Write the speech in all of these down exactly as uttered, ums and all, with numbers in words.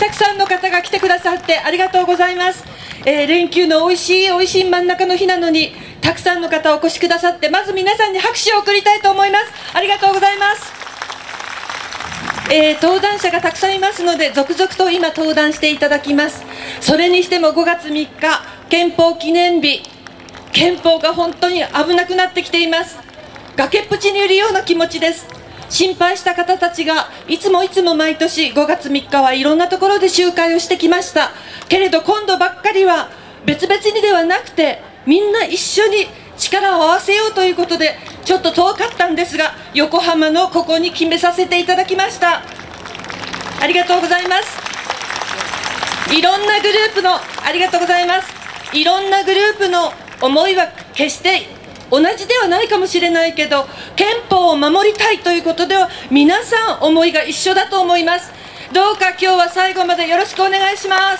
たくさんの方が来てくださってありがとうございます。えー、連休のおいしいおいしい真ん中の日なのに、たくさんの方お越しくださって、まず皆さんに拍手を送りたいと思います。ありがとうございます。えー、登壇者がたくさんいますので、続々と今登壇していただきます。それにしてもごがつみっか、憲法記念日、憲法が本当に危なくなってきています。崖っぷちにいるような気持ちです。心配した方たちがいつもいつも毎年ごがつみっかはいろんなところで集会をしてきました。けれど今度ばっかりは別々にではなくて、みんな一緒に力を合わせようということで、ちょっと遠かったんですが、横浜のここに決めさせていただきました。ありがとうございます。いろんなグループのありがとうございます。いろんなグループの思いは決して同じではないかもしれないけど、憲法を守りたいということでは皆さん思いが一緒だと思います。どうか今日は最後までよろしくお願いします。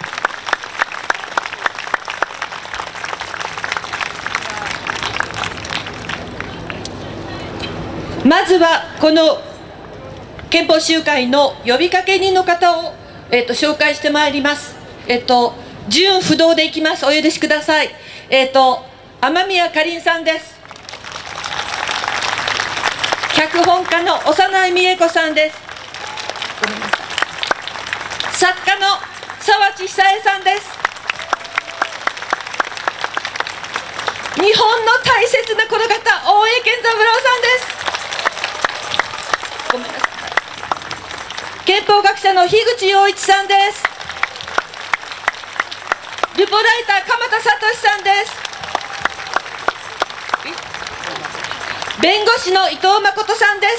まずはこの憲法集会の呼びかけ人の方を、えー、と紹介してまいります。えっ、ー、と純不動でいきます。お許しください。えっ、ー、と雨宮かりんさんです。脚本家の幼い美恵子さんです。ごめんなさい。作家の沢地久恵さんです。日本の大切なこの方、大江健三郎さんです。ごめんなさい。憲法学者の樋口洋一さんです。ルポライター鎌田聡さんです。弁護士の伊藤誠さんです。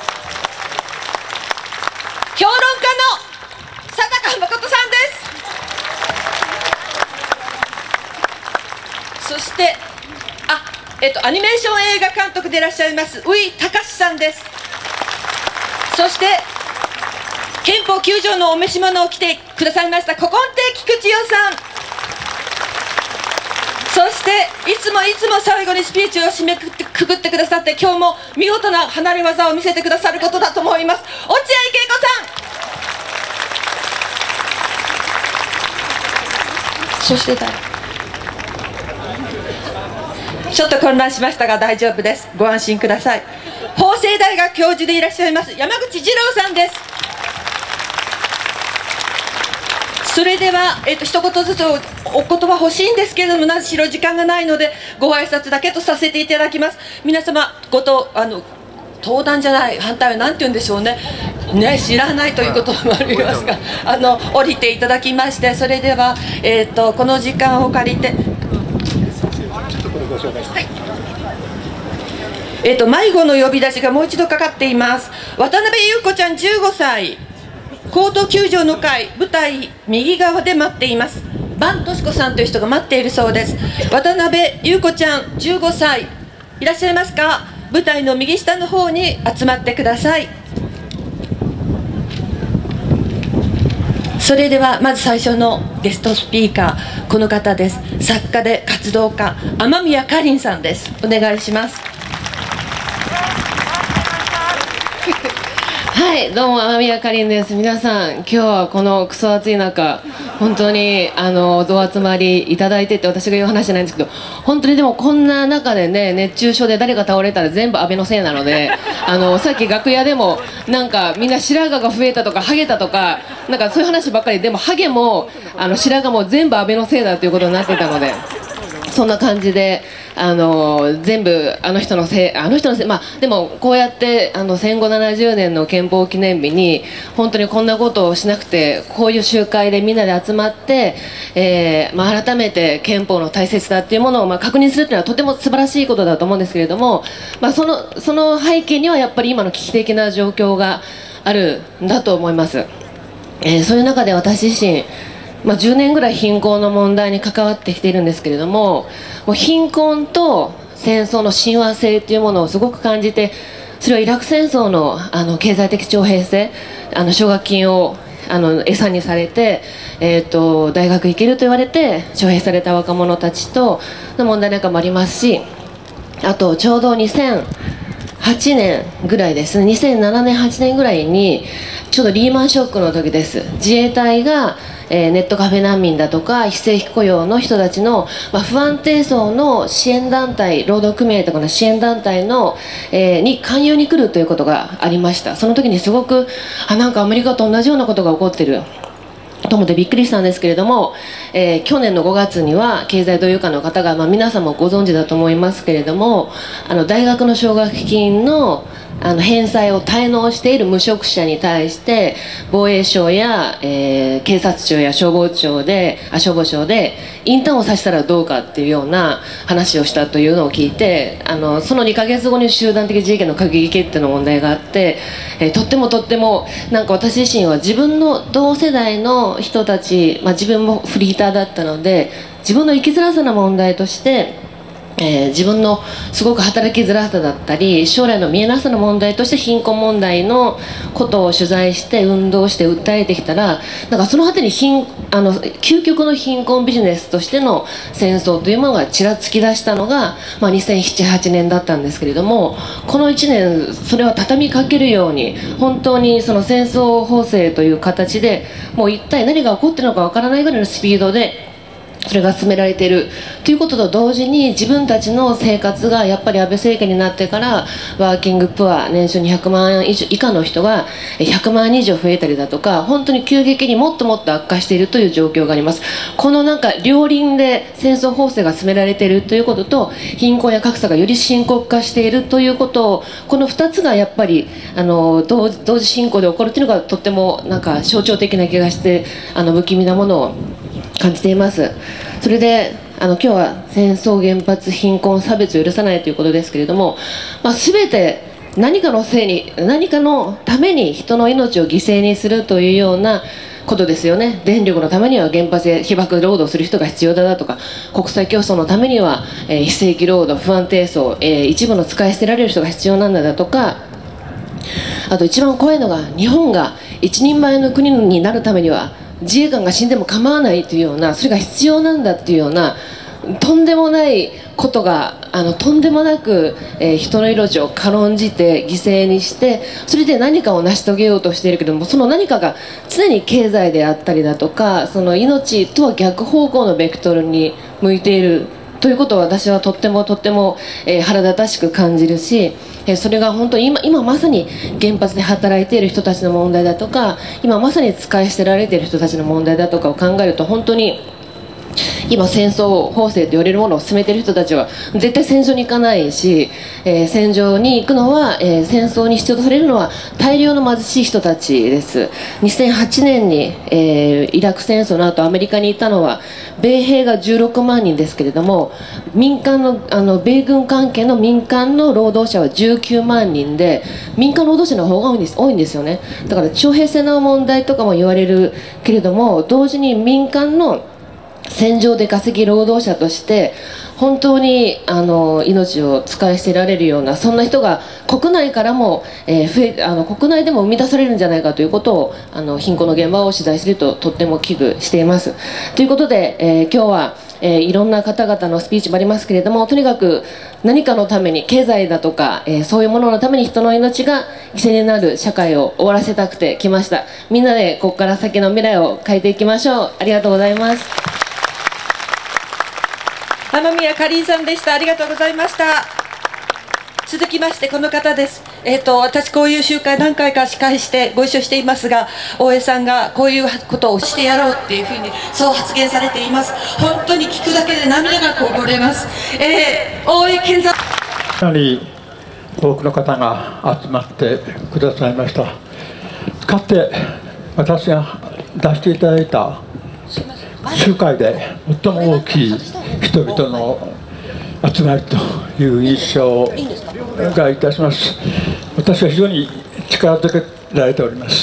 評論家の佐高誠さんです。そしてあ、えっと、アニメーション映画監督でいらっしゃいます宇井隆さんです。そして憲法きゅう条のお召し物を着てくださいました古今亭菊千代さん。そしていつもいつも最後にスピーチを締めくくってくださって、今日も見事な離れ技を見せてくださることだと思います。落合恵子さん。そして誰、ちょっと混乱しましたが大丈夫です。ご安心ください。法政大学教授でいらっしゃいます山口二郎さんです。それでは、えっと、一言ずつお言葉欲しいんですけれども、何しろ時間がないのでご挨拶だけとさせていただきます。皆様ごとあの登壇じゃない、反対は何て言うんでしょうね、ね、知らないということもありますが、あの降りていただきまして、それでは、えっとこの時間を借りて、はい、えっと迷子の呼び出しがもう一度かかっています。渡辺優子ちゃんじゅうごさい、高等球場の会舞台右側で待っています。伴敏子さんという人が待っているそうです。渡辺優子ちゃんじゅうごさい、いらっしゃいますか。舞台の右下の方に集まってください。それではまず最初のゲストスピーカー、この方です。作家で活動家、雨宮かりんさんです。お願いします。 はい、どうも雨宮かりんです。皆さん、今日はこのクソ暑い中、本当にあのお集まりいただいてって、私が言う話じゃないんですけど、本当にでもこんな中でね、熱中症で誰か倒れたら全部安倍のせいなので、あのさっき楽屋でもなんかみんな白髪が増えたとかハゲたとか、なんかそういう話ばっかりで、もハゲもあの白髪も全部安倍のせいだということになってたので。そんな感じで、あの全部あの人のせい、あの人のせい、まあでもこうやってあの戦後ななじゅうねんの憲法記念日に本当にこんなことをしなくて、こういう集会でみんなで集まって、えーまあ、改めて憲法の大切さっていうものをまあ確認するっていうのはとても素晴らしいことだと思うんですけれども、まあ、そのその背景にはやっぱり今の危機的な状況があるんだと思います。えー、そういう中で私自身まあ、じゅうねんぐらい貧困の問題に関わってきているんですけれども、もう貧困と戦争の親和性というものをすごく感じて、それはイラク戦争のあの経済的徴兵制、あの奨学金をあの餌にされて、えー、と大学行けると言われて徴兵された若者たちとの問題なんかもありますし、あとちょうどにせんはちねんぐらいですね、にせんななねんはちねんぐらいにちょうどリーマンショックの時です。自衛隊が、えー、ネットカフェ難民だとか非正規雇用の人たちの、まあ、不安定層の支援団体、労働組合とかの支援団体の、えー、に勧誘に来るということがありました。その時にすごくあなんかアメリカと同じようなことが起こってると思ってびっくりしたんですけれども、えー、去年のごがつには経済同友会の方が、まあ、皆さんもご存知だと思いますけれども、あの大学の奨学金のあの返済を滞納している無職者に対して防衛省や、えー、警察庁や消防庁であ消防庁でインターンをさせたらどうかっていうような話をしたというのを聞いて、あのそのにかげつごに集団的自衛権の閣議決定の問題があって、えー、とってもとってもなんか私自身は自分の同世代の人たち、まあ、自分もフリーターだったので自分の生きづらさの問題としてえー、自分のすごく働きづらさだったり将来の見えなさの問題として貧困問題のことを取材して運動して訴えてきたら、なんかその果てに貧あの究極の貧困ビジネスとしての戦争というものがちらつき出したのが、まあ、にせんなな、はちねんだったんですけれども、このいちねんそれは畳みかけるように本当にその戦争法制という形でもう一体何が起こっているのかわからないぐらいのスピードでそれが進められているということと同時に自分たちの生活がやっぱり安倍政権になってからワーキングプア年収にひゃくまんえん以上以下の人がひゃくまんえん以上増えたりだとか本当に急激にもっともっと悪化しているという状況があります。このなんか両輪で戦争法制が進められているということと貧困や格差がより深刻化しているということをこのふたつがやっぱりあの 同, 同時進行で起こるというのがとってもなんか象徴的な気がしてあの不気味なものを感じています。それであの今日は戦争、原発、貧困、差別を許さないということですけれども、まあ、全て何かのせいに何かのために人の命を犠牲にするというようなことですよね。電力のためには原発で被爆労働する人が必要だだとか国際競争のためには、えー、非正規労働、不安定層、えー、一部の使い捨てられる人が必要なんだだとか、あと一番怖いのが日本が一人前の国になるためには自衛官が死んでも構わないというようなそれが必要なんだというようなとんでもないことがあのとんでもなく、えー、人の命を軽んじて犠牲にしてそれで何かを成し遂げようとしているけれどもその何かが常に経済であったりだとかその命とは逆方向のベクトルに向いているということを私はとってもとっても、えー、腹立たしく感じるし、えー、それが本当に 今, 今まさに原発で働いている人たちの問題だとか今まさに使い捨てられている人たちの問題だとかを考えると本当に今戦争法制と言われるものを進めている人たちは絶対戦場に行かないし、えー、戦場に行くのは、えー、戦争に必要とされるのは大量の貧しい人たちです。にせんはちねんに、えー、イラク戦争の後アメリカにいたのは米兵がじゅうろくまんにんですけれども民間の、あの米軍関係の民間の労働者はじゅうきゅうまんにんで民間労働者の方が多いんです、多いんですよね。だから徴兵制の問題とかも言われるけれども同時に民間の戦場で稼ぎ労働者として本当にあの命を使い捨てられるようなそんな人が国内からも、えー、増えあの国内でも生み出されるんじゃないかということをあの貧困の現場を取材するととっても危惧しています。ということで、えー、今日は、えー、いろんな方々のスピーチもありますけれどもとにかく何かのために経済だとか、えー、そういうもののために人の命が犠牲になる社会を終わらせたくて来ました。みんなでここから先の未来を変えていきましょう。ありがとうございます。 雨宮かりんさんでした。ありがとうございました。続きましてこの方です。えっと私こういう集会何回か司会してご一緒していますが大江さんがこういうことをしてやろうっていうふうにそう発言されています。本当に聞くだけで涙がこぼれます。えー、大江健三かなり多くの方が集まってくださいました。かつて私が出していただいた集会で最も大きい人々の集まりという印象がいたします。私は非常に力づけられております。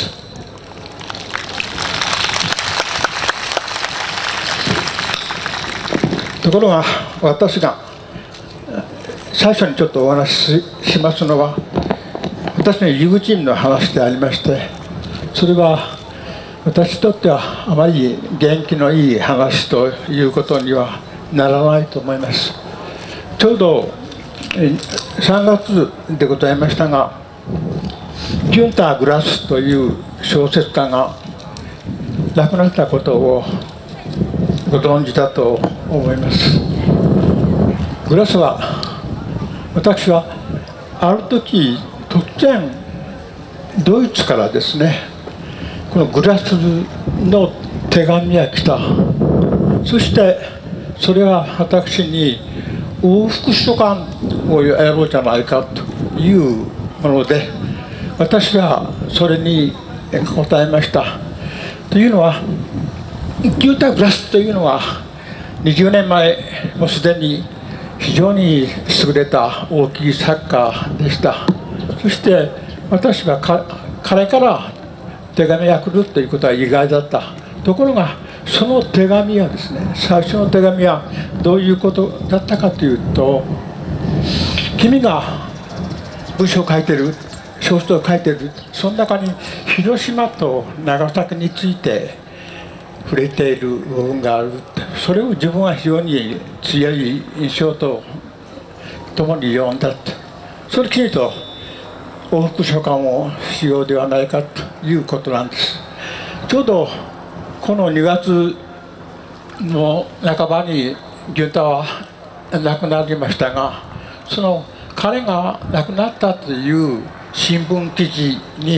ところが私が最初にちょっとお話ししますのは私の友人の話でありましてそれは私にとってはあまり元気のいい話ということにはならないと思います。ちょうどさんがつでございましたが、ギュンター・グラスという小説家が亡くなったことをご存知だと思います。グラスは、私はある時突然ドイツからですね、このグラスの手紙が来た。そしてそれは私に往復書簡をやろうじゃないかというもので、私はそれに答えました。というのは、ギュンター・グラスというのはにじゅうねんまえ、もうすでに非常に優れた大きい作家でした。そして私は彼から手紙が来るということは意外だった。ところがその手紙はですね、最初の手紙はどういうことだったかというと、君が文章を書いてる、小説を書いてる、その中に広島と長崎について触れている部分がある。それを自分は非常に強い印象とともに読んだと。それきりと往復書簡をしようではないかということなんです。ちょうどこのにがつの半ばにギュンターは亡くなりましたが、その彼が亡くなったという新聞記事に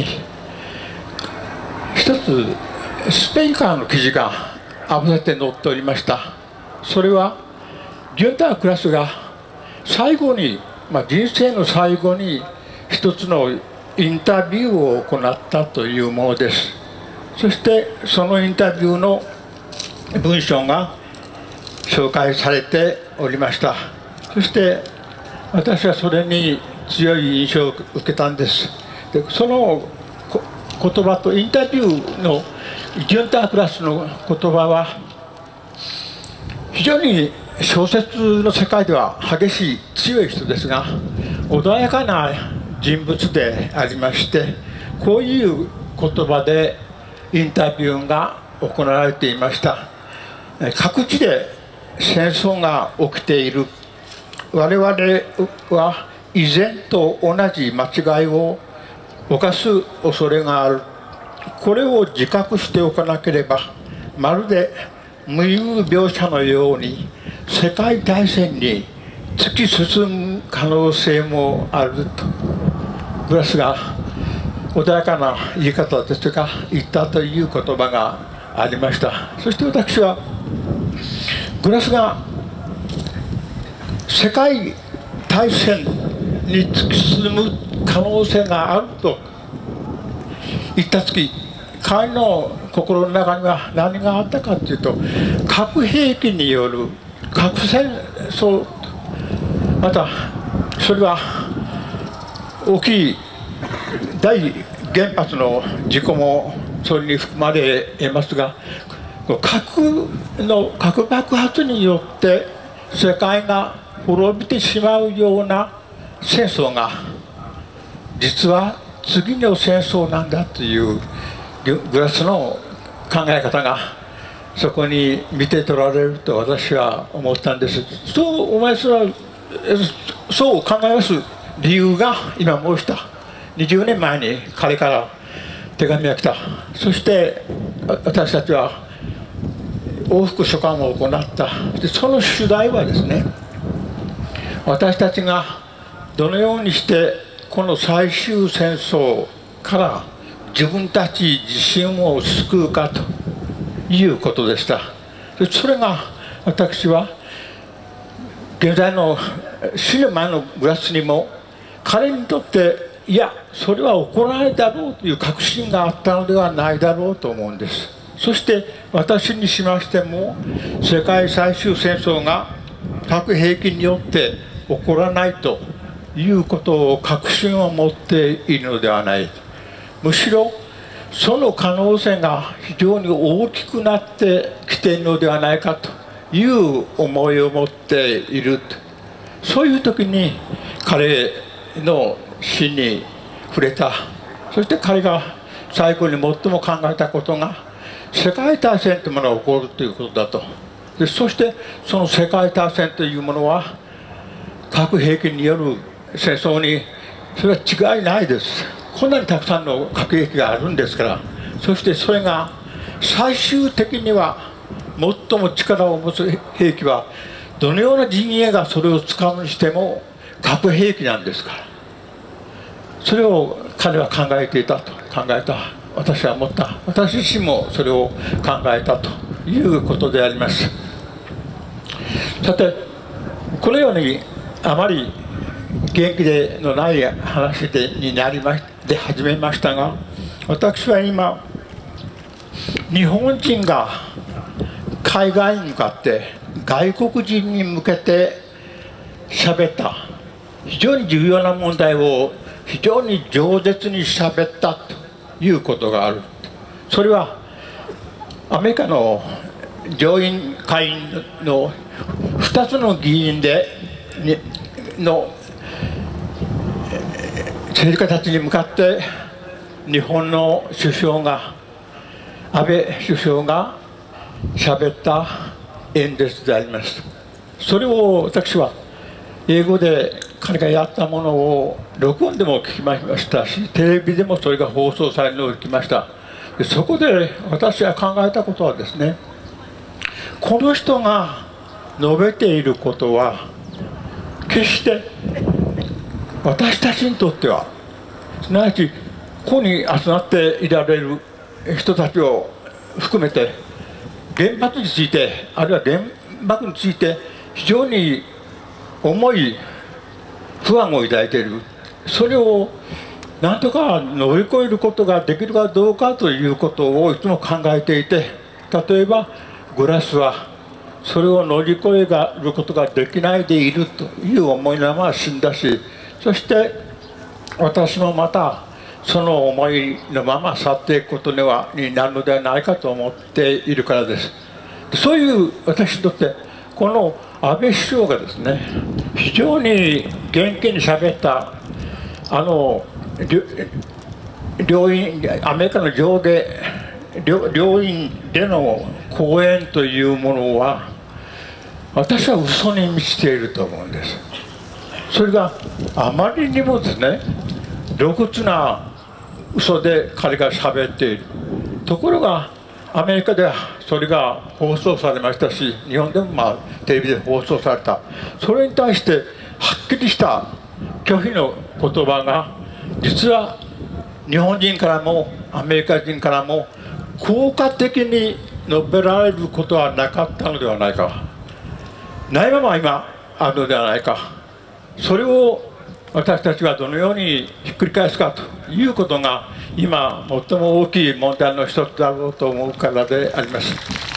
一つスペインからの記事が合わせて載っておりました。それはギュンター・グラスが最後に、まあ、人生の最後に一つのインタビューを行ったというものです。そしてそのインタビューの文章が紹介されておりました。そして私はそれに強い印象を受けたんです。でその言葉とインタビューのギュンター・グラスの言葉は非常に小説の世界では激しい強い人ですが、穏やかな人物でありまして、こういう言葉でインタビューが行われていました。各地で戦争が起きている。我々は以前と同じ間違いを犯す恐れがある。これを自覚しておかなければ、まるで無遊描写のように世界大戦に突き進む可能性もあると、グラスが穏やかな言い方ですが言ったという言葉がありました。そして私はグラスが世界大戦に突き進む可能性があると言った時、彼の心の中には何があったかというと、核兵器による核戦争、またそれは大きい大原発の事故もそれに含まれますが、核の核爆発によって世界が滅びてしまうような戦争が実は次の戦争なんだというグラスの考え方がそこに見て取られると私は思ったんです。そうお前それはそう考えます理由が今申したにじゅうねんまえに彼から手紙が来た。そして私たちは往復書簡を行った。でその主題はですね、私たちがどのようにしてこの最終戦争から自分たち自身を救うかということでした。でそれが私は現在の死ぬ前のグラスにも彼にとっていやそれは起こらないだろうという確信があったのではないだろうと思うんです。そして私にしましても世界最終戦争が核兵器によって起こらないということを確信を持っているのではない。むしろその可能性が非常に大きくなってきているのではないかという思いを持っている。そういう時に彼の死に触れた。そして彼が最後に最も考えたことが世界大戦というものが起こるということだと。でそしてその世界大戦というものは核兵器による戦争にそれは違いないです。こんなにたくさんの核兵器があるんですから。そしてそれが最終的には最も力を持つ兵器はどのような陣営がそれを使うにしても核兵器なんですから。それを彼は考えていたと考えた。私は思った。私自身もそれを考えたということであります。さてこのようにあまり元気でのない話でになりまで始めましたが、私は今日本人が海外に向かって外国人に向けて喋った非常に重要な問題を非常に饒舌に喋ったということがある。それはアメリカの上院下院のふたつの議員での政治家たちに向かって日本の首相が安倍首相が喋った演説であります。それを私は英語で彼がやったものを録音でも聞きましたし、テレビでもそれが放送されるのを聞きました。でそこで私が考えたことはですね、この人が述べていることは決して私たちにとっては、すなわちここに集まっていられる人たちを含めて原発について、あるいは原爆について非常に重い不安を抱いている。それを何とか乗り越えることができるかどうかということをいつも考えていて、例えばグラスはそれを乗り越えることができないでいるという思いのまま死んだし、そして私もまたその思いのまま去っていくことにはになるのではないかと思っているからです。そういう私にとってこの安倍首相がですね、非常に元気にしゃべったあの両院アメリカの上下 両, 両院での講演というものは私は嘘に満ちていると思うんです。それがあまりにもですね露骨な嘘で彼がしゃべっている。ところがアメリカではそれが放送されましたし、日本でもまあテレビで放送された。それに対してはっきりした拒否の言葉が実は日本人からもアメリカ人からも効果的に述べられることはなかったのではないか、ないまま今あるのではないか。それを私たちはどのようにひっくり返すかということが今最も大きい問題の一つだろうと思うからであります。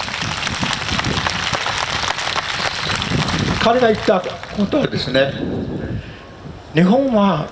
彼が言ったことはですね、日本は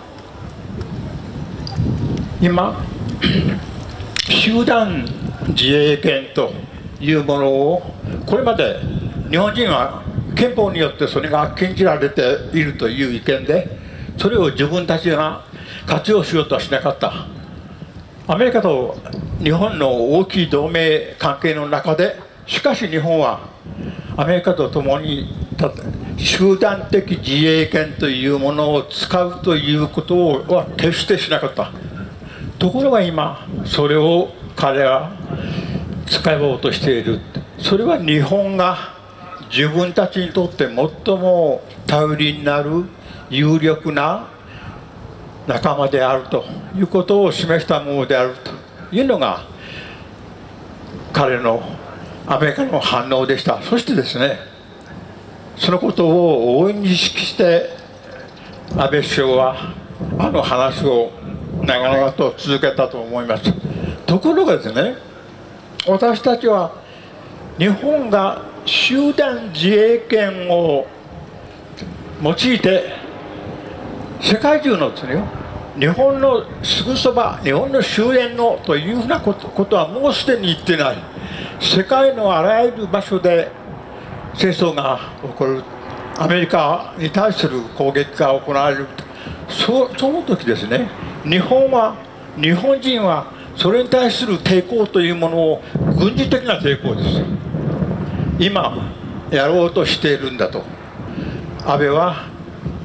今集団自衛権というものをこれまで日本人は憲法によってそれが禁じられているという意見で、それを自分たちが活用しようとはしなかった。アメリカと日本の大きい同盟関係の中で、しかし日本はアメリカと共に集団的自衛権というものを使うということは決してしなかった。ところが今それを彼は使おうとしている。それは日本が自分たちにとって最も頼りになる有力な仲間であるということを示したものであるというのが彼のアメリカの反応でした。そしてですね、そのことを大いに意識して安倍首相はあの話を長々と続けたと思います。ところがですね、私たちは日本が集団自衛権を用いて世界中のですね、日本のすぐそば、日本の周辺のというふうなこと、ことはもうすでに言ってない。世界のあらゆる場所で戦争が起こる、アメリカに対する攻撃が行われる。そ, その時ですね、日本は日本人はそれに対する抵抗というものを軍事的な抵抗です。今やろうとしているんだと安倍は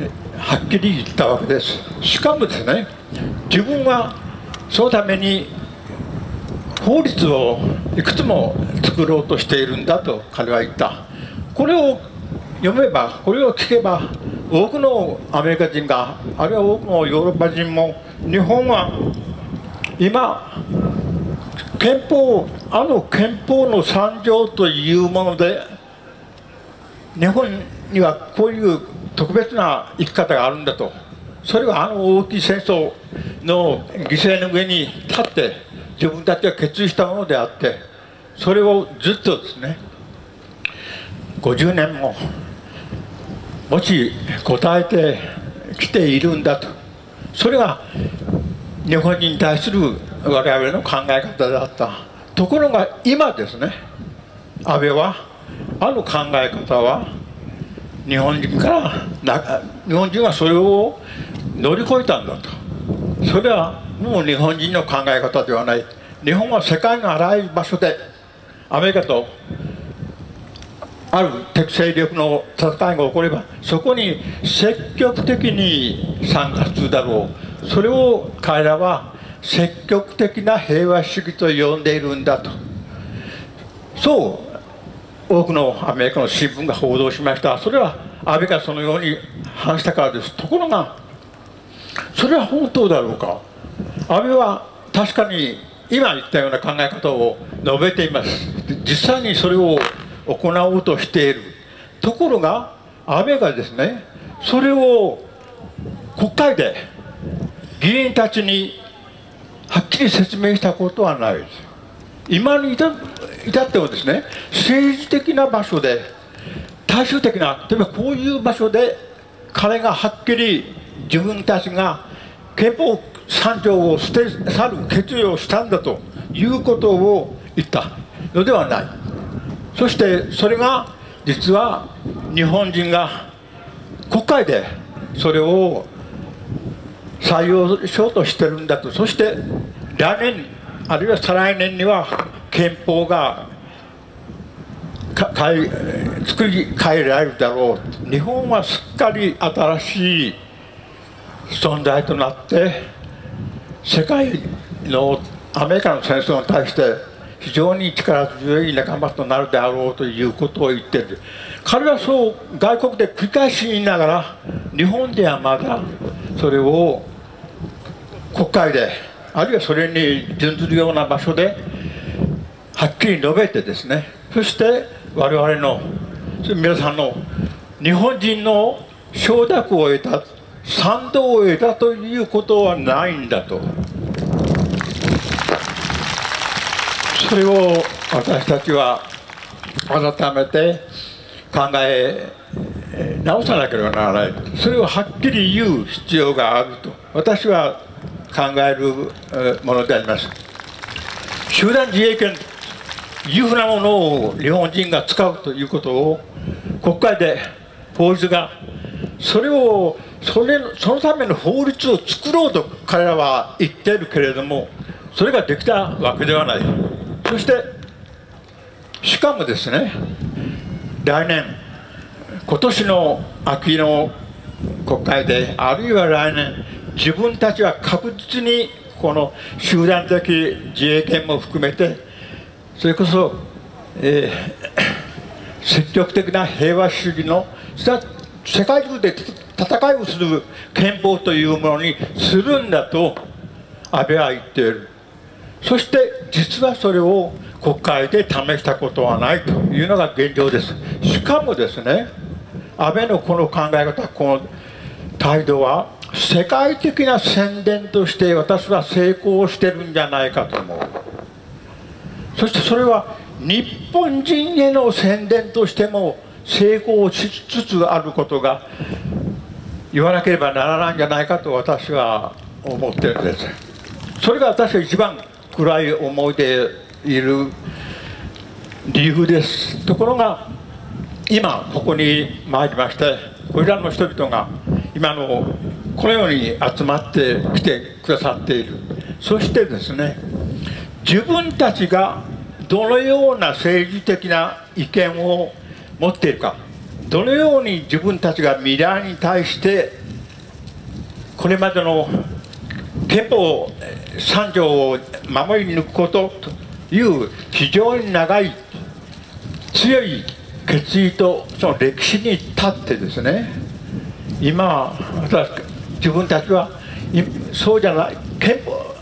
はっきり言ったわけです。しかもですね、自分はそのために法律をいくつも作ろうとしているんだと彼は言った。これを読めば、これを聞けば、多くのアメリカ人が、あるいは多くのヨーロッパ人も、日本は今憲法、あの憲法のさん条というもので日本にはこういう特別な生き方があるんだと。それはあの大きい戦争の犠牲の上に立って自分たちが決意したものであって、それをずっとですねごじゅうねんももし答えてきているんだと。それが日本人に対する我々の考え方だった。ところが今ですね、安倍はあの考え方は日本人からな日本人はそれを乗り越えたんだと。それはもう日本人の考え方ではない。日本は世界のあらゆる場所でアメリカとある敵勢力の戦いが起こればそこに積極的に参加するだろう。それを彼らは積極的な平和主義と呼んでいるんだと。そう多くのアメリカの新聞が報道しました。それは安倍がそのように話したからです。ところがそれは本当だろうか。安倍は確かに今言ったような考え方を述べています。実際にそれを行おうとしている。ところが安倍がですねそれを国会で議員たちにはっきり説明したことはないです。今に至ってはですね政治的な場所で大衆的な例えばこういう場所で彼がはっきり自分たちが憲法さん条を捨て去る決意をしたんだということを言ったのではない。そしてそれが実は日本人が国会でそれを採用しようとしてるんだと。そして来年あるいは再来年には憲法がかい作り変えられるだろう。日本はすっかり新しい存在となって世界のアメリカの戦争に対して非常に力強い仲間となるであろうということを言っている。彼はそう外国で繰り返し言いながら日本ではまだそれを国会であるいはそれに準ずるような場所ではっきり述べてですね、そして我々の皆さんの日本人の承諾を得た賛同を得たということはないんだと。それを私たちは改めて考え直さなければならない。それをはっきり言う必要があると私は考えるものであります。集団自衛権というふうなものを日本人が使うということを国会で法律がそれをそれそのための法律を作ろうと彼らは言っているけれどもそれができたわけではない。そしてしかもですね来年今年の秋の国会であるいは来年自分たちは確実にこの集団的自衛権も含めてそれこそ、えー、積極的な平和主義の世界中で戦いをする憲法というものにするんだと安倍は言っている。そして実はそれを国会で試したことはないというのが現状です。しかもですね安倍のこの考え方この態度は世界的な宣伝として私は成功してるんじゃないかと思う。そしてそれは日本人への宣伝としても成功しつつあることが言わなければならないんじゃないかと私は思っているんです。それが私が一番暗い思いでいる理由です。ところが今ここに参りましてこれらの人々が今のこのように集まってきてくださっている。そしてですね自分たちがどのような政治的な意見を持っているかどのように自分たちが未来に対してこれまでの憲法さん条を守り抜くことという非常に長い強い決意とその歴史に立ってですね、今私自分たちはそうじゃない憲法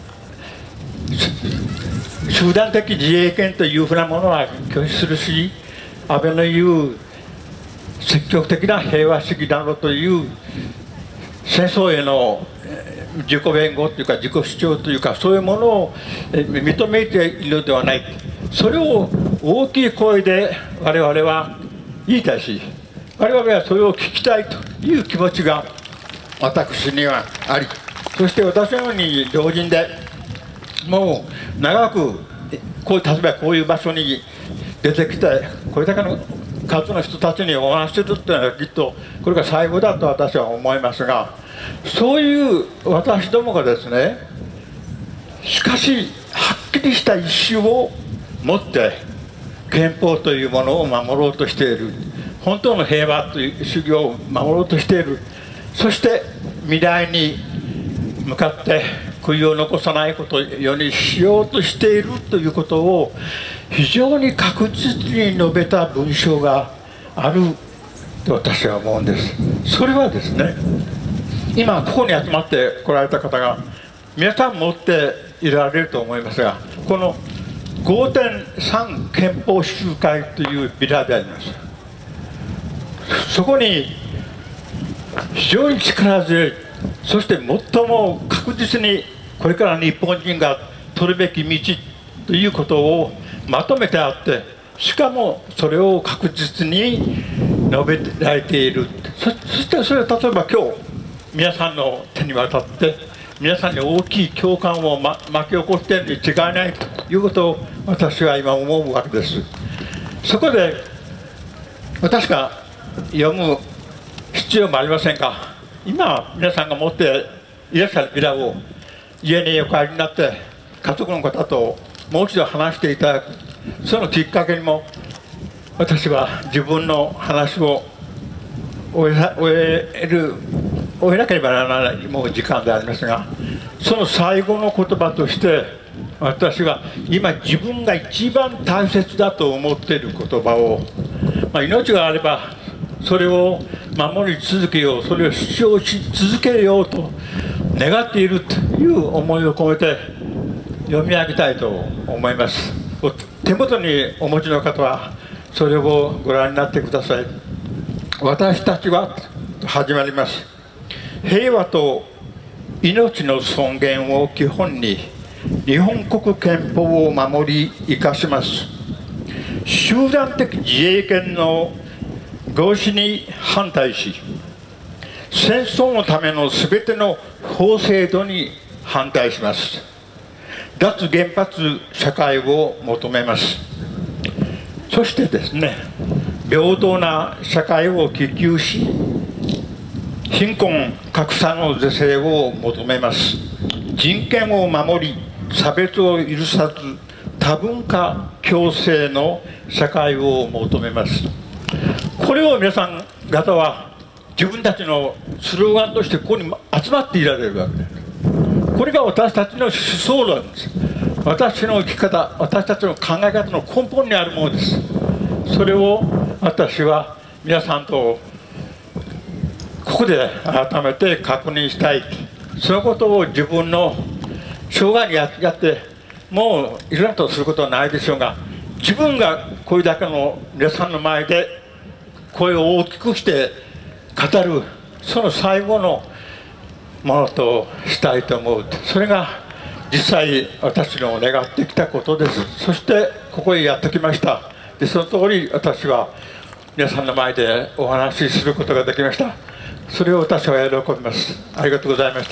集団的自衛権というふうなものは拒否するし、安倍の言う積極的な平和主義などという戦争への自己弁護というか自己主張というか、そういうものを認めているのではない、それを大きい声で我々は言いたいし、我々はそれを聞きたいという気持ちが私にはあり、そして私のように老人でもう長くこう例えばこういう場所に出てきてこれだけの数の人たちにお話しするというのはきっとこれが最後だと私は思いますが、そういう私どもがですね、しかしはっきりした意思を持って憲法というものを守ろうとしている、本当の平和という主義を守ろうとしている、そして未来に向かって悔いを残さないことを世にしようとしているということを非常に確実に述べた文章があると私は思うんです。それはですね、今ここに集まってこられた方が皆さん持っていられると思いますが、この ごてんさん 憲法集会というビラであります。そこに非常に力強い、そして最も確実にこれから日本人が取るべき道ということをまとめてあって、しかもそれを確実に述べられている。そしてそれは例えば今日皆さんの手に渡って皆さんに大きい共感を、ま、巻き起こしているに違いないということを私は今思うわけです。そこで私が読む必要もありませんが、今皆さんが持っていらっしゃるビラを家にお帰りになって家族の方ともう一度話していただく、そのきっかけにも私は自分の話を終え、終える終えなければならないもう時間でありますが、その最後の言葉として私は今自分が一番大切だと思っている言葉を、まあ、命があればそれを守り続けよう、それを主張し続けようと願っているという思いを込めて読み上げたいと思います。手元にお持ちの方はそれをご覧になってください。私たちは始まります。平和と命の尊厳を基本に日本国憲法を守り生かします。集団的自衛権の行使に反対し、戦争のためのすべての法制度に反対します。脱原発社会を求めます。そしてですね、平等な社会を希求し、貧困格差の是正を求めます。人権を守り、差別を許さず多文化共生の社会を求めます。これを皆さん方は自分たちのスローガンとしてここに集まっていられるわけです。これが私たちの思想なんです。私の生き方、私たちの考え方の根本にあるものです。それを私は皆さんとここで改めて確認したい。そのことを自分の生涯にやってもういろんなことをすることはないでしょうが、自分がこれだけの皆さんの前で声を大きくして語る、その最後のものとしたいと思う。それが実際私の願ってきたことです。そしてここへやってきました。でその通り私は皆さんの前でお話しすることができました。それを私は喜びます。ありがとうございました。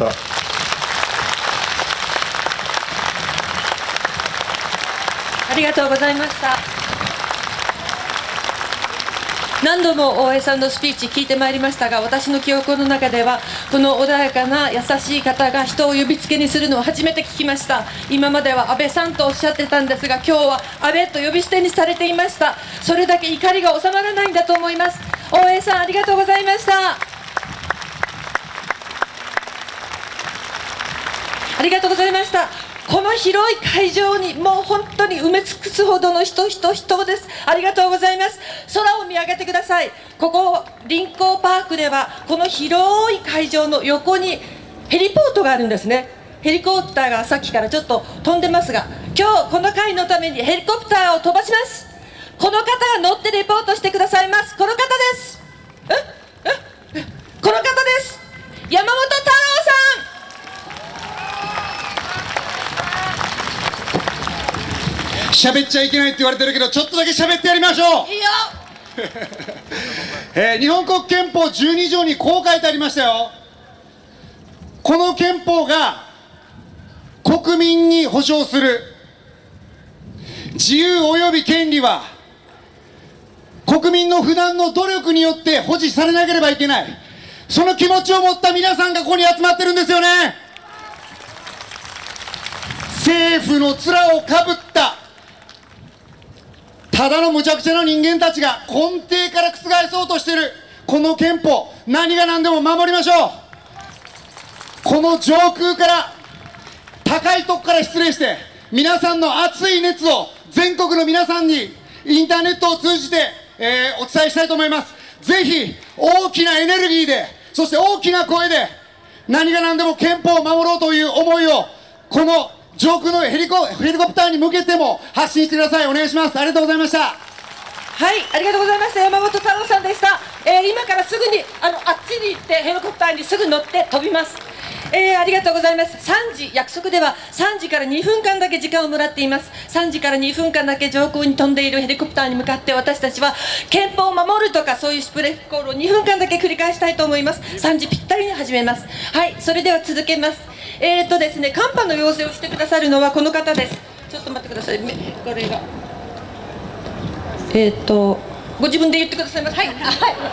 ありがとうございました。何度も大江さんのスピーチ聞いてまいりましたが、私の記憶の中ではこの穏やかな優しい方が人を呼びつけにするのを初めて聞きました。今までは安倍さんとおっしゃってたんですが、今日は安倍と呼び捨てにされていました。それだけ怒りが収まらないんだと思います。大江さん、ありがとうございました。 ありがとうございました。この広い会場にもう本当に埋め尽くすほどの人人人です。ありがとうございます。空を見上げてください。ここ臨港パークではこの広い会場の横にヘリポートがあるんですね。ヘリコプターがさっきからちょっと飛んでますが、今日この会のためにヘリコプターを飛ばします。この方が乗ってレポートしてくださいます。この方です。ええこの方です。山本太郎さん。喋っちゃいけないって言われてるけど、ちょっとだけ喋ってやりましょう。 いいよえー、日本国憲法じゅうに条にこう書いてありましたよ。この憲法が国民に保障する自由及び権利は国民の普段の努力によって保持されなければいけない。その気持ちを持った皆さんがここに集まってるんですよね。政府の面をかぶったただの無茶苦茶な人間たちが根底から覆そうとしているこの憲法、何が何でも守りましょう。この上空から高いとこから失礼して皆さんの熱い熱を全国の皆さんにインターネットを通じて、えー、お伝えしたいと思います。ぜひ大きなエネルギーで、そして大きな声で何が何でも憲法を守ろうという思いをこの上空のヘリコ、ヘリコプターに向けても発信してください。お願いします。ありがとうございました。 はい、ありがとうございました。山本太郎さんでした。えー、今からすぐにあのあっちに行ってヘリコプターにすぐ乗って飛びます。えー、ありがとうございます。さんじ、約束ではさんじからにふんかんだけ時間をもらっています。さんじからにふんかんだけ上空に飛んでいるヘリコプターに向かって私たちは憲法を守るとかそういうシュプレヒコールをにふんかんだけ繰り返したいと思います。さんじぴったりに始めます。はい、それでは続けます。えーとですね、寒波の要請をしてくださるのはこの方です。ちょっと待ってください。これがえーとご自分で言ってくださいます。はい、はい、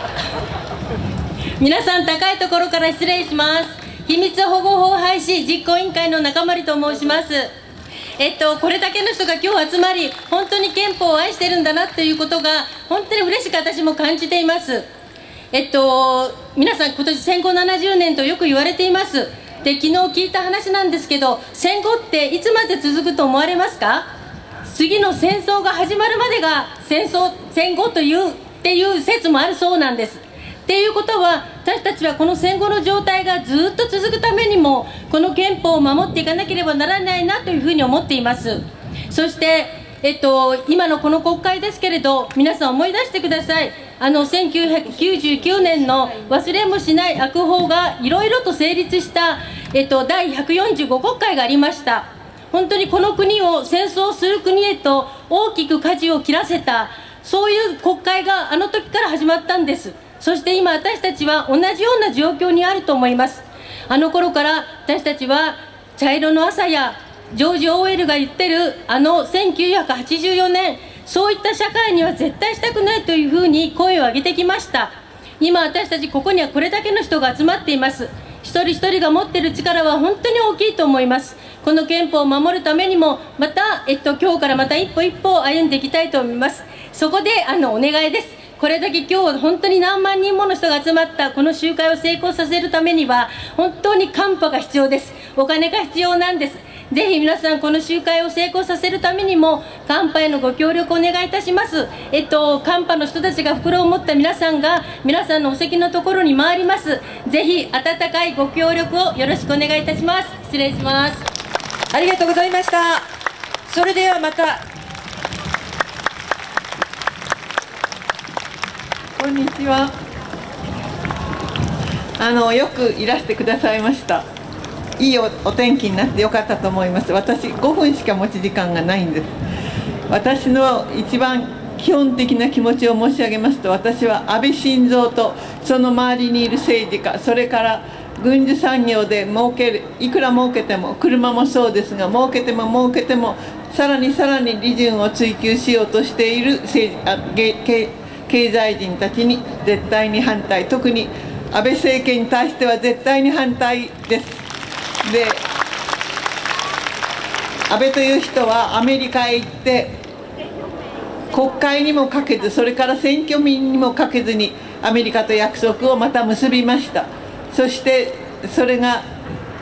皆さん高いところから失礼します。秘密保護法廃止実行委員会の中丸と申します。えっとこれだけの人が今日集まり本当に憲法を愛してるんだなということが本当に嬉しく私も感じています。えっと皆さん今年戦後ななじゅうねんとよく言われています。で昨日聞いた話なんですけど、戦後っていつまで続くと思われますか？次の戦争が始まるまでが戦争戦後というっていう説もあるそうなんです。っていうことは私たちはこの戦後の状態がずっと続くためにもこの憲法を守っていかなければならないなというふうに思っています。そして、えっと、今のこの国会ですけれど皆さん思い出してください。あのせんきゅうひゃくきゅうじゅうきゅうねんの忘れもしない悪法がいろいろと成立した、えっと、だいひゃくよんじゅうご国会がありました。本当にこの国を戦争する国へと大きく舵を切らせたそういう国会があの時から始まったんです。そして今私たちは同じような状況にあると思います。あの頃から私たちは茶色の朝やジョージ・オーウェルが言ってるあのせんきゅうひゃくはちじゅうよねんそういった社会には絶対したくないというふうに声を上げてきました。今私たちここにはこれだけの人が集まっています。一人一人が持っている力は本当に大きいと思います。この憲法を守るためにもまた、えっと、今日からまた一歩一歩歩んでいきたいと思います。そこであのお願いです。これだけ今日本当に何万人もの人が集まったこの集会を成功させるためには本当にカンパが必要です。お金が必要なんです。ぜひ皆さんこの集会を成功させるためにもカンパへのご協力をお願いいたします。えっとカンパの人たちが袋を持った皆さんが皆さんのお席のところに回ります。ぜひ温かいご協力をよろしくお願いいたします。失礼します。 ありがとうございました。それではまたこんにちは。あのよくいらしてくださいました。いい お, お天気になってよかったと思います。私ごふんしか持ち時間がないんです。私の一番基本的な気持ちを申し上げますと、私は安倍晋三とその周りにいる政治家、それから軍需産業で儲ける、いくら儲けても車もそうですが儲けても儲けてもさらにさらに利潤を追求しようとしている政治あ経経済人たちに絶対に反対、特に安倍政権に対しては絶対に反対です。で、安倍という人はアメリカへ行って国会にもかけず、それから選挙民にもかけずにアメリカと約束をまた結びました。そしてそれが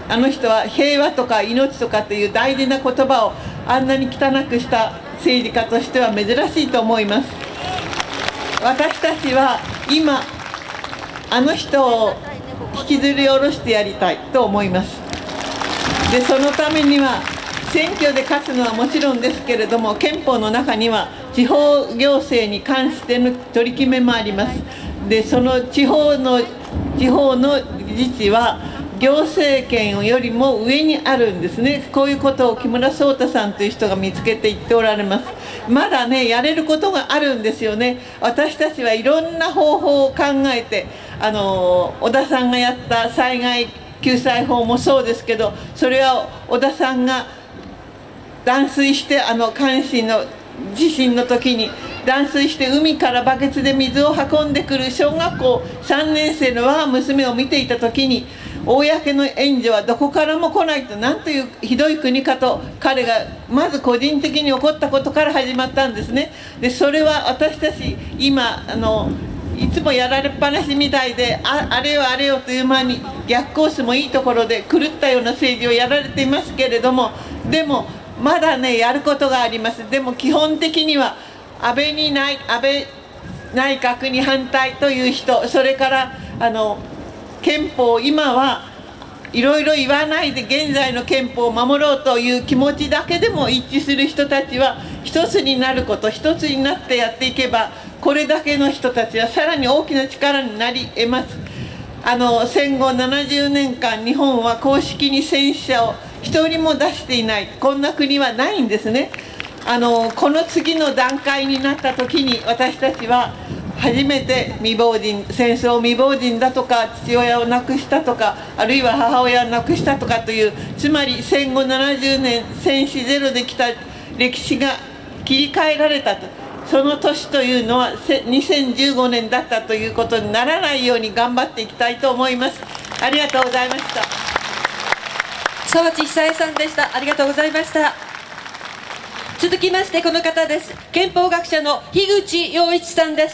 あの人は平和とか命とかという大事な言葉をあんなに汚くした政治家としては珍しいと思います。私たちは今あの人を引きずり下ろしてやりたいと思います。でそのためには選挙で勝つのはもちろんですけれども、憲法の中には地方行政に関しての取り決めもあります。でその地方の地方の自治は行政権よりも上にあるんですね。こういうことを木村草太さんという人が見つけて言っておられます。まだねやれることがあるんですよね。私たちはいろんな方法を考えて、あの小田さんがやった災害救済法もそうですけど、それは小田さんが断水してあの阪神の地震の時に断水して海からバケツで水を運んでくる小学校さんねん生の我が娘を見ていた時に、公の援助はどこからも来ないと、なんというひどい国かと彼がまず個人的に起こったことから始まったんですね。でそれは私たち今あのいつもやられっぱなしみたいで、 あ, あれよあれよという間に逆コースもいいところで狂ったような政治をやられていますけれども、でもまだねやることがあります。でも基本的には安倍にない安倍内閣に反対という人、それからあの憲法、今はいろいろ言わないで現在の憲法を守ろうという気持ちだけでも一致する人たちは一つになること、一つになってやっていけば、これだけの人たちはさらに大きな力になり得ます。あの戦後ななじゅうねんかん日本は公式に戦死者を一人も出していない、こんな国はないんですね。あのこの次の段階になった時に私たちは初めて未亡人、戦争未亡人だとか父親を亡くしたとか、あるいは母親を亡くしたとかという、つまり戦後ななじゅうねん戦死ゼロできた歴史が切り替えられたと、その年というのはにせんじゅうごねんだったということにならないように頑張っていきたいと思います。ありがとうございました。 沢地久恵さんでした。ありがとうございました。続きましてこの方です。憲法学者の樋口洋一さんです。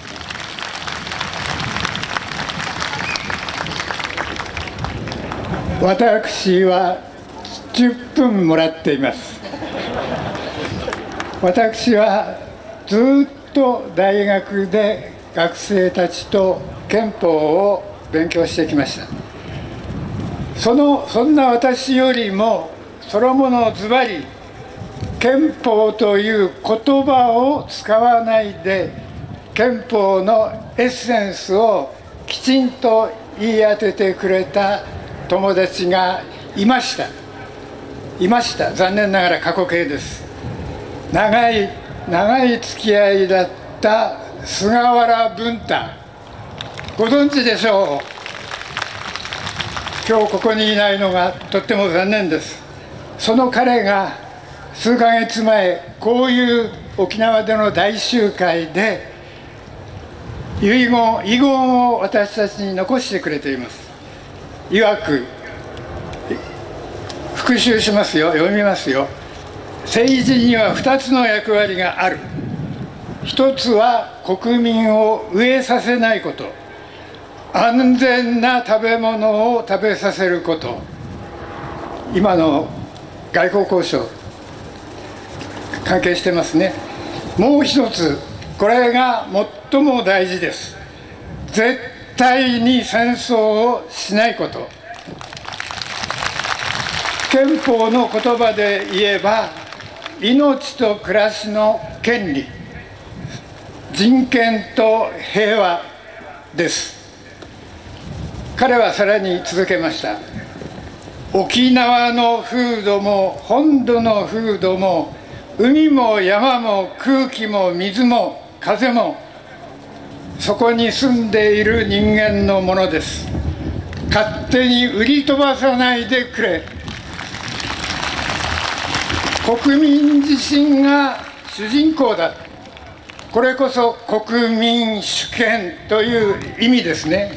私はじゅっぷんもらっています。私はずっと大学で学生たちと憲法を勉強してきました。そのそんな私よりもそのものズバリ憲法という言葉を使わないで憲法のエッセンスをきちんと言い当ててくれた友達がいましたいました残念ながら過去形です。長い長い付き合いだった菅原文太、ご存知でしょう。今日ここにいないのがとっても残念です。その彼が数ヶ月前、こういう沖縄での大集会で遺言、遺言を私たちに残してくれています。いわく、復習しますよ、読みますよ。政治にはふたつの役割がある。ひとつは国民を飢えさせないこと、安全な食べ物を食べさせること。今の外交交渉関係してますね。もう一つ、これが最も大事です。絶対に戦争をしないこと。憲法の言葉で言えば、命と暮らしの権利、人権と平和です。彼はさらに続けました。沖縄の風土も本土の風土も海も山も空気も水も風もそこに住んでいる人間のものです。勝手に売り飛ばさないでくれ。国民自身が主人公だ。これこそ国民主権という意味ですね。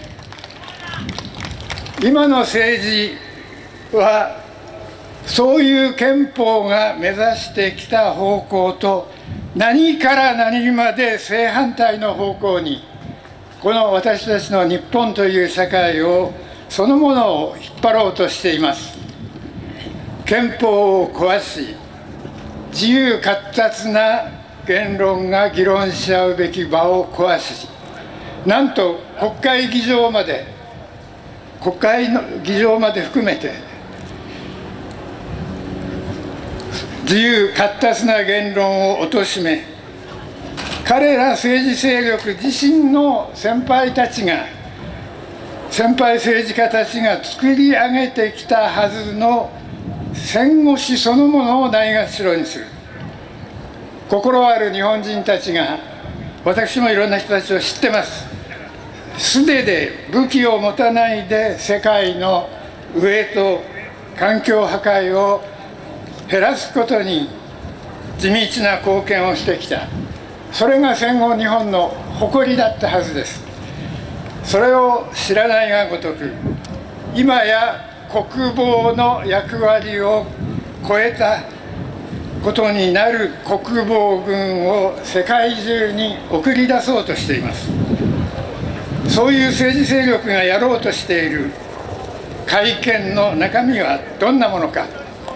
今の政治はそういう憲法が目指してきた方向と何から何まで正反対の方向に、この私たちの日本という社会をそのものを引っ張ろうとしています。憲法を壊し、自由闊達な言論が議論し合うべき場を壊し、なんと国会議場まで、国会の議場まで含めて、自由闊達な言論を貶め、彼ら政治勢力自身の先輩たちが、先輩政治家たちが作り上げてきたはずの戦後史そのものをないがしろにする。心ある日本人たちが、私もいろんな人たちを知ってます。素手で武器を持たないで世界の飢えと環境破壊を減らすことに地道な貢献をしてきた。それが戦後日本の誇りだったはずです。それを知らないがごとく、今や国防の役割を超えたことになる国防軍を世界中に送り出そうとしています。そういう政治勢力がやろうとしている改憲の中身はどんなものか。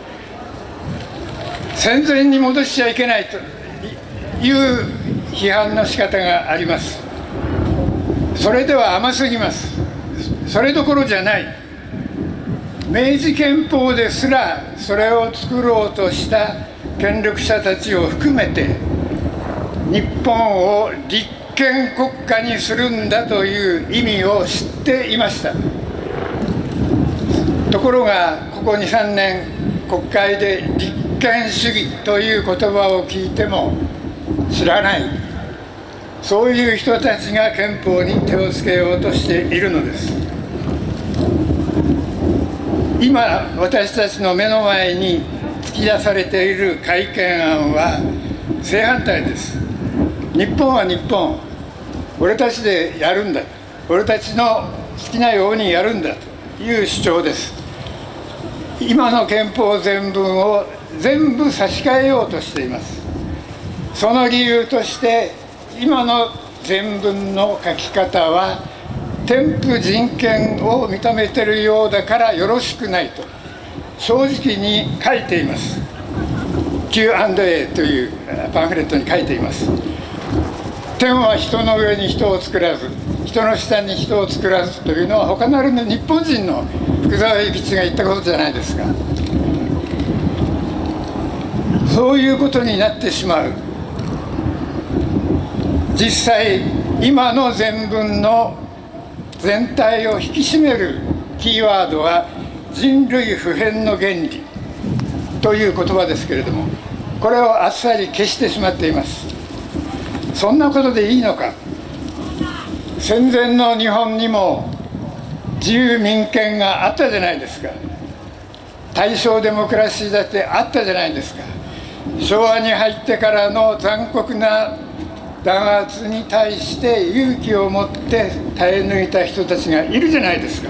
戦前に戻しちゃいけないという批判の仕方があります。それでは甘すぎます。それどころじゃない。明治憲法ですらそれを作ろうとした権力者たちを含めて、日本を立憲国家にするんだという意味を知っていました。ところがここに、さんねん国会で立憲主義という言葉を聞いても知らない、そういう人たちが憲法に手をつけようとしているのです。今私たちの目の前に突き出されている改憲案は正反対です。日本は日本、俺たちでやるんだ、俺たちの好きなようにやるんだという主張です。今の憲法全文を全部差し替えようとしています。その理由として、今の全文の書き方は添付人権を認めているようだからよろしくないと正直に書いています。 キューアンドエー というパンフレットに書いています。天は人の上に人を作らず、人の下に人を作らずというのは他なる日本人の福沢諭吉が言ったことじゃないですか。そういうことになってしまう。実際今の全文の全体を引き締めるキーワードは人類普遍の原理という言葉ですけれども、これをあっさり消してしまっています。そんなことでいいのか。戦前の日本にも自由民権があったじゃないですか。大正デモクラシーだってあったじゃないですか。昭和に入ってからの残酷な弾圧に対して勇気を持って耐え抜いた人たちがいるじゃないですか。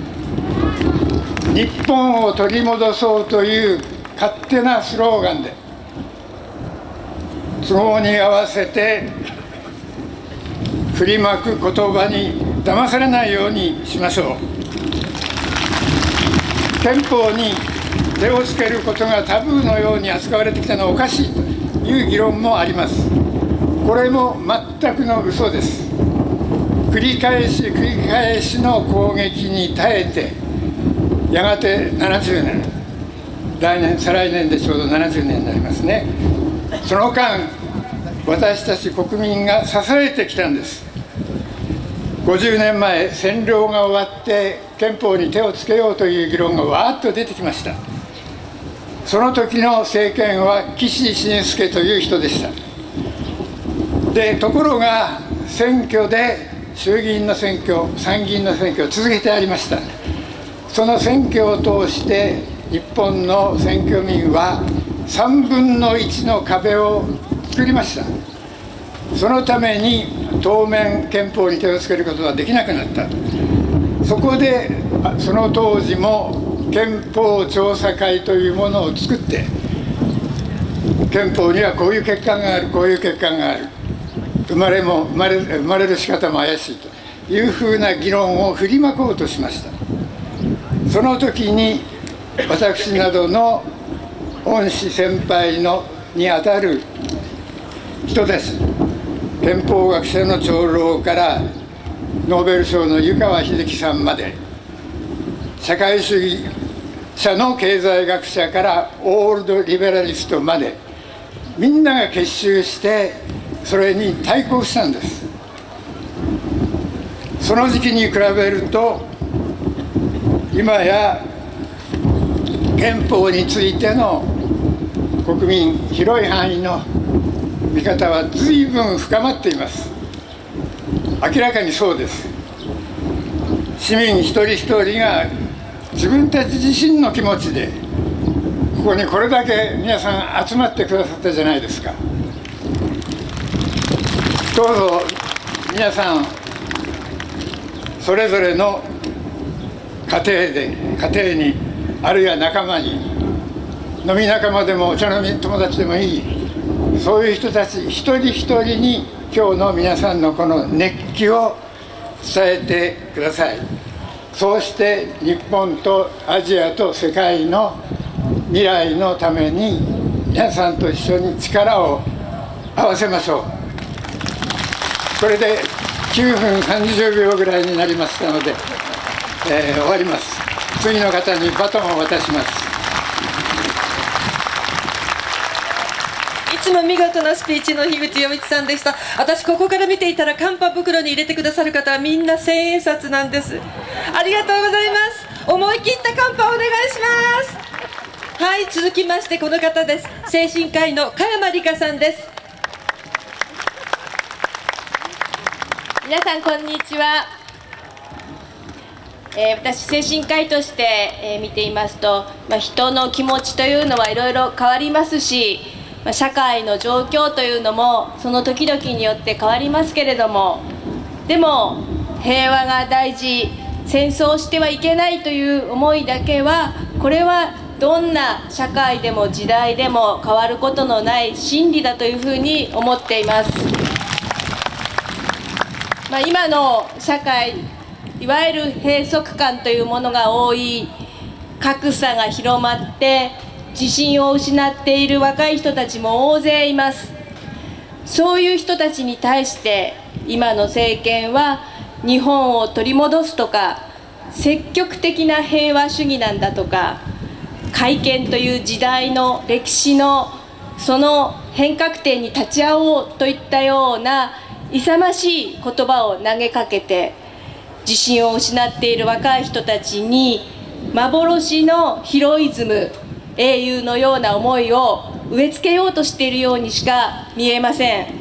日本を取り戻そうという勝手なスローガンで都合に合わせて振りまく言葉に騙されないようにしましょう。憲法に手をつけることがタブーのように扱われてきたのはおかしいという議論もあります。これも全くの嘘です。繰り返し繰り返しの攻撃に耐えて、やがてななじゅうねん、来年再来年でちょうどななじゅうねんになりますね。その間私たち国民が支えてきたんです。ごじゅうねんまえ、占領が終わって憲法に手をつけようという議論がわーっと出てきました。その時の政権は岸信介という人でした。でところが選挙で衆議院の選挙、参議院の選挙を続けてありました。その選挙を通して日本の選挙民はさんぶんのいちの壁を作りました。そのために当面憲法に手をつけることはできなくなった。そこでその当時も憲法調査会というものを作って、憲法にはこういう欠陥がある、こういう欠陥がある、生まれも生まれ、生まれる仕方も怪しいというふうな議論を振りまこうとしました。 その時に私などの恩師先輩のにあたる人たち、憲法学者の長老からノーベル賞の湯川秀樹さんまで、社会主義者の経済学者からオールドリベラリストまで、みんなが結集してそれに対抗したんです。その時期に比べると今や憲法についての国民広い範囲の見方は随分深まっています。明らかにそうです。市民一人一人が自分たち自身の気持ちでここにこれだけ皆さん集まってくださったじゃないですか。どうぞ皆さんそれぞれの家庭で家庭にあるいは仲間に、飲み仲間でもお茶飲み友達でもいい、そういう人たち一人一人に今日の皆さんのこの熱気を伝えてください。そうして日本とアジアと世界の未来のために皆さんと一緒に力を合わせましょう。これできゅうふんさんじゅうびょうぐらいになりましたので、えー、終わります。次の方にバトンを渡します。 いつも見事なスピーチの樋口洋一さんでした。私ここから見ていたらカンパ袋に入れてくださる方はみんな千円札なんです。ありがとうございます。思い切ったカンパお願いします。はい、続きましてこの方です。精神科医の加山里香さんです。 皆さんこんにちは。えー、私精神科医として、えー、見ていますと、まあ、人の気持ちというのはいろいろ変わりますし、まあ、社会の状況というのもその時々によって変わりますけれども、でも平和が大事、戦争してはいけないという思いだけは、これはどんな社会でも時代でも変わることのない真理だというふうに思っています。まあ、今の社会、いわゆる閉塞感というものが多い、格差が広まって自信を失っている若い人たちも大勢います。そういう人たちに対して今の政権は日本を取り戻すとか、積極的な平和主義なんだとか、改憲という時代の歴史のその変革点に立ち会おうといったような勇ましい言葉を投げかけて、自信を失っている若い人たちに幻のヒロイズム、英雄のような思いを植え付けようとしているようにしか見えません。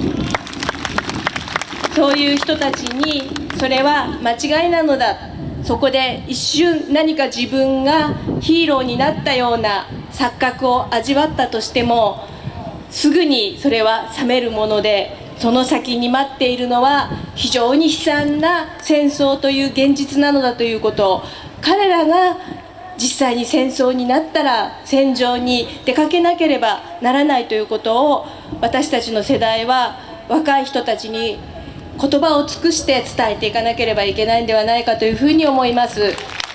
そういう人たちにそれは間違いなのだ、そこで一瞬何か自分がヒーローになったような錯覚を味わったとしても、すぐにそれは冷めるもので、その先に待っているのは非常に悲惨な戦争という現実なのだということを、彼らが実際に戦争になったら戦場に出かけなければならないということを、私たちの世代は若い人たちに言葉を尽くして伝えていかなければいけないんではないかというふうに思います。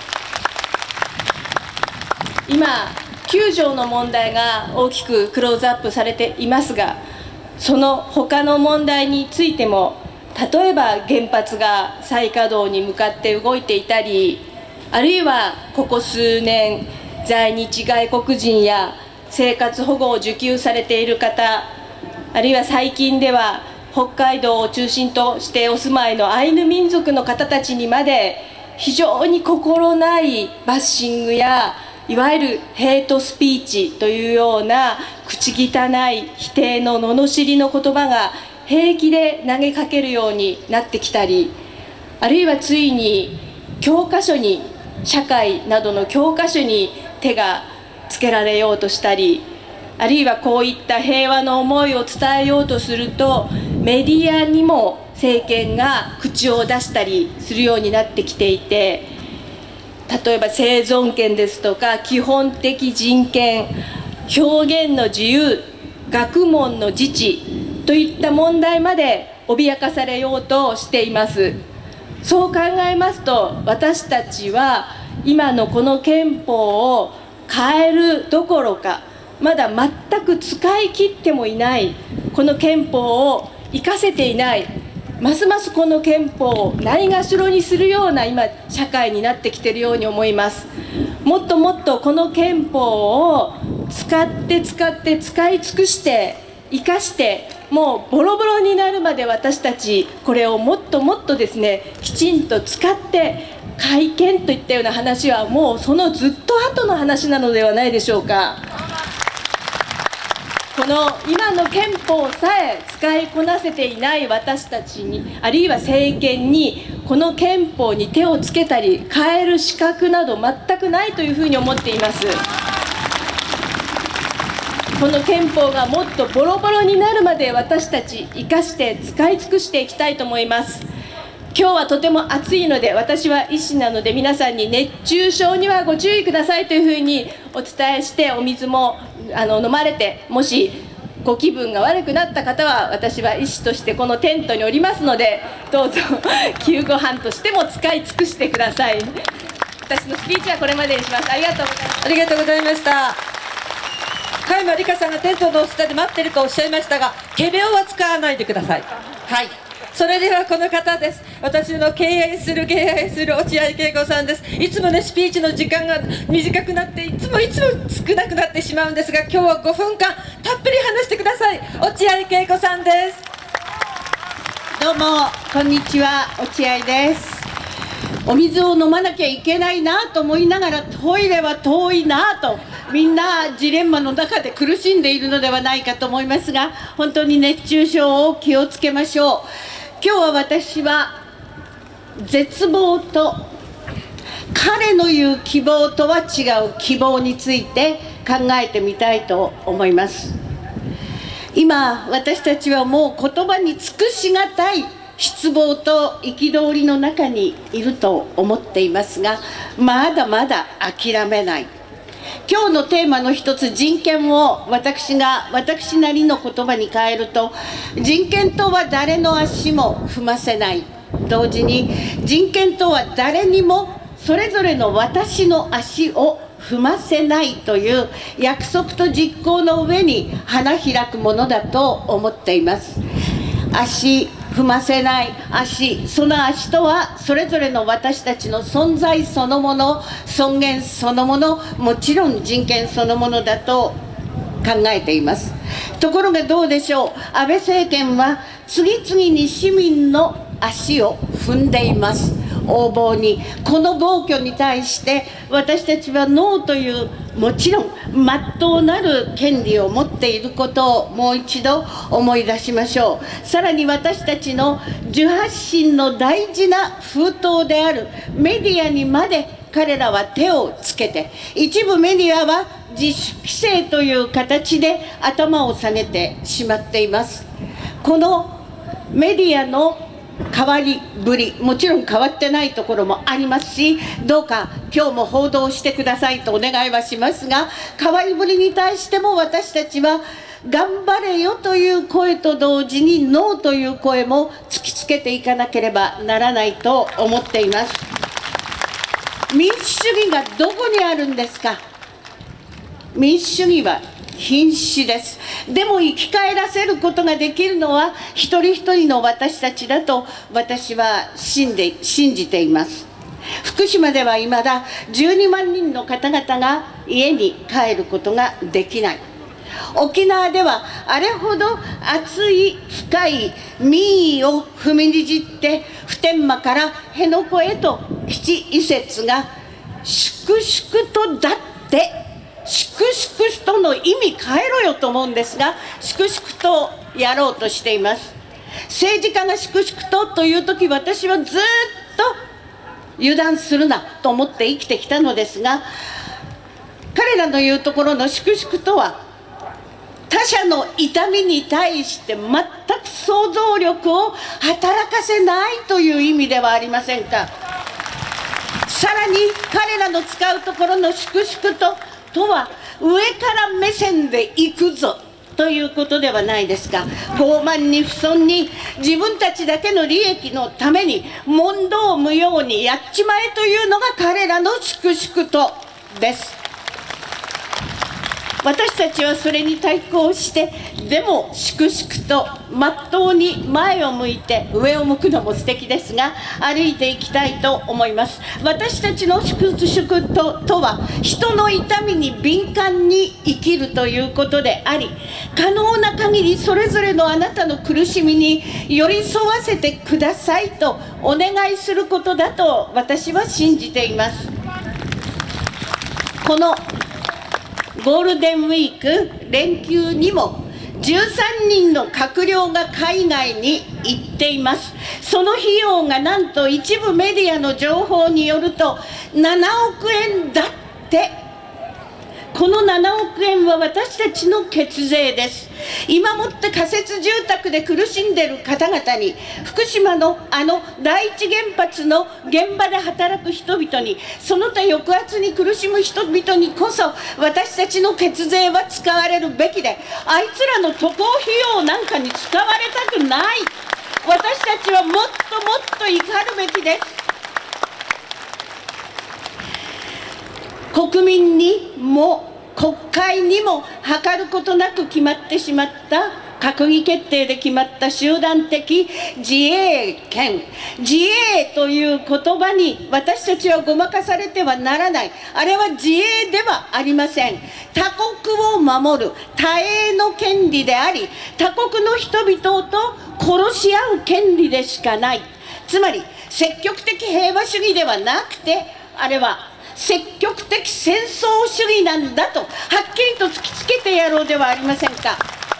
今きゅう条の問題が大きくクローズアップされていますが、その他の問題についても、例えば原発が再稼働に向かって動いていたり、あるいはここ数年在日外国人や生活保護を受給されている方、あるいは最近では北海道を中心としてお住まいのアイヌ民族の方たちにまで非常に心ないバッシングや、いわゆるヘイトスピーチというような口汚い否定の罵りの言葉が平気で投げかけるようになってきたり、あるいはついに教科書に、社会などの教科書に手がつけられようとしたり、あるいはこういった平和の思いを伝えようとするとメディアにも政権が口を出したりするようになってきていて、例えば生存権ですとか基本的人権、表現の自由、学問の自治といった問題まで脅かされようとしています。そう考えますと、私たちは今のこの憲法を変えるどころか、まだ全く使い切ってもいないこの憲法を生かせていない、ますますこの憲法をないがしろにするような今社会になってきているように思います。もっともっとこの憲法を使って使って使い尽くして生かして、もうボロボロになるまで私たちこれをもっともっとですね、きちんと使って改憲といったような話はもうそのずっと後の話なのではないでしょうか。この今の憲法さえ使いこなせていない私たちに、あるいは政権にこの憲法に手をつけたり変える資格など全くないというふうに思っています。この憲法がもっとボロボロになるまで私たち生かして使い尽くしていきたいと思います。今日はとても暑いので、私は医師なので皆さんに熱中症にはご注意くださいというふうにお伝えして、お水もあの飲まれて、もしご気分が悪くなった方は私は医師としてこのテントにおりますので、どうぞ救護班としても使い尽くしてください。私のスピーチはこれまでにします。ありがとうございます。 ありがとうございました。加山里香さんがテントの下で待ってるとおっしゃいましたが、仮病は使わないでください。はい、それではこの方です。私の敬愛する敬愛する落合恵子さんです。いつもねスピーチの時間が短くなって、いつもいつも少なくなってしまうんですが、今日はごふんかんたっぷり話してください。落合恵子さんです。 どうもこんにちは、落合です。お水を飲まなきゃいけないなと思いながら、トイレは遠いなとみんなジレンマの中で苦しんでいるのではないかと思いますが、本当に熱中症を気をつけましょう。今日は私は絶望と彼の言う希望とは違う希望について考えてみたいと思います。今私たちはもう言葉に尽くしがたい失望と憤りの中にいると思っていますが、まだまだ諦めない。今日のテーマの一つ、人権を私が私なりの言葉に変えると、人権とは誰の足も踏ませない、同時に人権とは誰にもそれぞれの私の足を踏ませないという約束と実行の上に花開くものだと思っています。足踏ませない足、その足とはそれぞれの私たちの存在そのもの、尊厳そのもの、もちろん人権そのものだと考えています。ところがどうでしょう、安倍政権は次々に市民の足を踏んでいます。横暴に、この暴挙に対して私たちはノーという、もちろん真っ当なる権利を持っていることをもう一度思い出しましょう。さらに私たちの受発信の大事な封筒であるメディアにまで彼らは手をつけて、一部メディアは自主規制という形で頭を下げてしまっています。このメディアの変わりぶり、もちろん変わってないところもありますし、どうか今日も報道してくださいとお願いはしますが、変わりぶりに対しても私たちは頑張れよという声と同時にノーという声も突きつけていかなければならないと思っています。民主主義がどこにあるんですか。民主主義は瀕死です。でも生き返らせることができるのは一人一人の私たちだと私は信で信じています。福島ではいまだじゅうにまんにんの方々が家に帰ることができない。沖縄ではあれほど熱い深い民意を踏みにじって普天間から辺野古へと基地移設が粛々とだって粛々との意味変えろよと思うんですが、粛々とやろうとしています。政治家が粛々とという時、私はずっと油断するなと思って生きてきたのですが、彼らの言うところの粛々とは他者の痛みに対して全く想像力を働かせないという意味ではありませんか。さらに彼らの使うところの粛々ととは上から目線で行くぞとということではないですか。傲慢に不遜に自分たちだけの利益のために問答無用にやっちまえというのが彼らの粛々とです。私たちはそれに対抗して、でも粛々とまっとうに前を向いて、上を向くのも素敵ですが歩いていきたいと思います。私たちの粛々ととは人の痛みに敏感に生きるということであり、可能な限りそれぞれのあなたの苦しみに寄り添わせてくださいとお願いすることだと私は信じています。このゴールデンウィーク連休にもじゅうさんにんの閣僚が海外に行っています。その費用がなんと一部メディアの情報によるとななおくえんだって。このななおくえんは私たちの血税です。今もって仮設住宅で苦しんでいる方々に、福島のあの第一原発の現場で働く人々に、その他抑圧に苦しむ人々にこそ私たちの血税は使われるべきで、あいつらの渡航費用なんかに使われたくない。私たちはもっともっと怒るべきです。国民にも国会にも諮ることなく決まってしまった閣議決定で決まった集団的自衛権、自衛という言葉に私たちはごまかされてはならない。あれは自衛ではありません。他国を守る他衛の権利であり、他国の人々と殺し合う権利でしかない。つまり積極的平和主義ではなくて、あれは積極的戦争主義なんだとはっきりと突きつけてやろうではありませんか。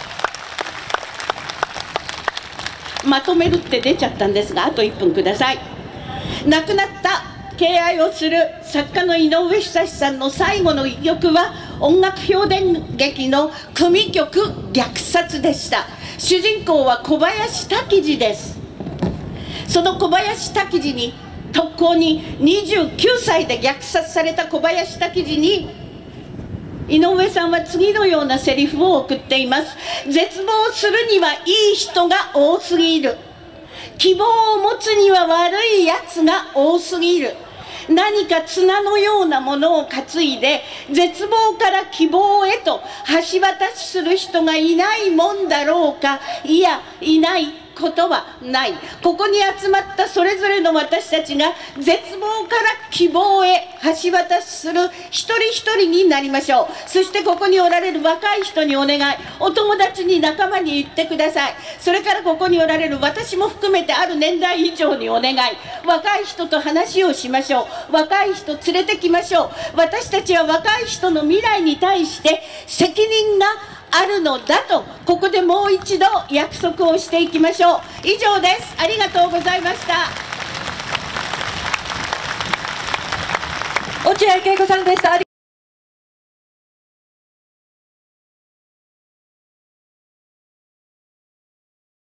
まとめるって出ちゃったんですが、あといっぷんください。亡くなった敬愛をする作家の井上久志さんの最後の一曲は音楽評伝劇の組曲「虐殺」でした。主人公は小林滝次です。その小林滝次に特攻ににじゅうきゅうさいで虐殺された小林滝次に井上さんは次のようなセリフを送っています。絶望するにはいい人が多すぎる。希望を持つには悪いやつが多すぎる。何か綱のようなものを担いで絶望から希望へと橋渡しする人がいないもんだろうか。いや、いないことはない。ここに集まったそれぞれの私たちが絶望から希望へ橋渡しする一人一人になりましょう。そしてここにおられる若い人にお願い、お友達に仲間に言ってください。それからここにおられる私も含めてある年代以上にお願い、若い人と話をしましょう。若い人連れてきましょう。私たちは若い人の未来に対して責任があるのだと、ここでもう一度約束をしていきましょう。以上です。ありがとうございました。 落合恵子さんでした。